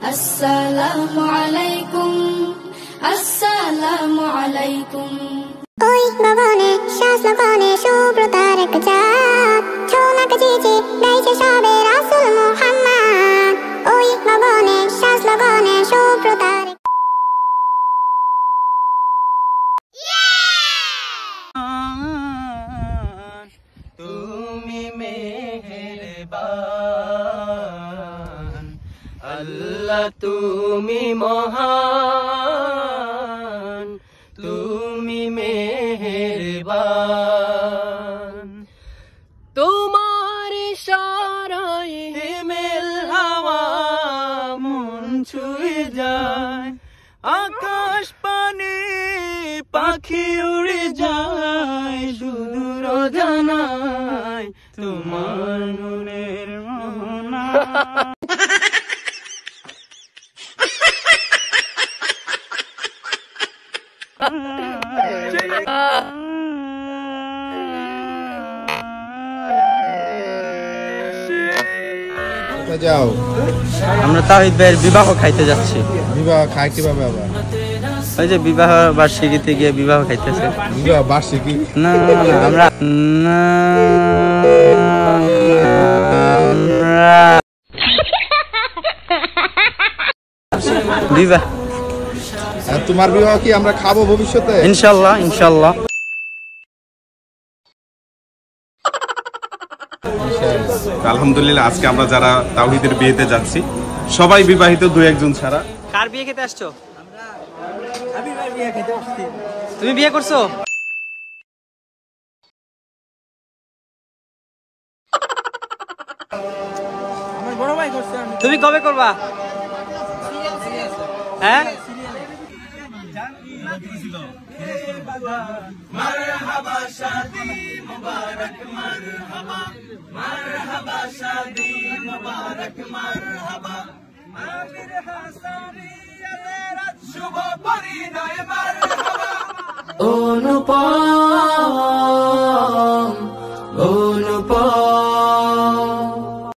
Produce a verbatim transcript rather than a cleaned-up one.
আসসালামু আলাইকুম আসসালামু আলাইকুম। ওই ভবনে শ্বাস লগনে শুভ্রতার এক জাত, ছোনাকে চিঠি গাইছে সবে রাসূল মুহাম্মদ। ওই ভবনে শ্বাস লগনে শুভ্রতার তুমি মেহেরবান, আল্লাহ তুমি মহান, তুমি মেহেরবান। তোমার ইশারায় হিমেল হাওয়া মন ছুঁয়ে যায়, আকাশ পানে পাখি উড়ে যায়, সুদূর জানায় তোমার নূরের মোহনা। যাও, আমরা তাওহীদ ভাইয়ের বিবাহ খাইতে যাচ্ছি। বিবাহ খায় কিভাবে আবার? ওই যে বিবাহ বার্ষিকীতে গিয়ে বিবাহ খাইতেছে। বিবাহ বার্ষিকী না আমরা না বিবাহ। আর তোমার বিবাহ কি আমরা খাবো ভবিষ্যতে? ইনশাল্লাহ ইনশাল্লাহ। আলহামদুলিল্লাহ, আজকে আমরা যারা তাওহীদের বিয়েতে যাচ্ছি সবাই বিবাহিত, দুই একজন ছাড়া। কার বিয়ে খেতে আসছো? তুমি বিয়ে করছো? তুমি কবে করবা? হ্যাঁ, মারহাবা শাদি মুবারক, মারহাবা মারহাবা শাদি মুবারক, মারহাবা আমির হাসানিয়াতের শুভ পরিণয়, মারহাবা। অনুপম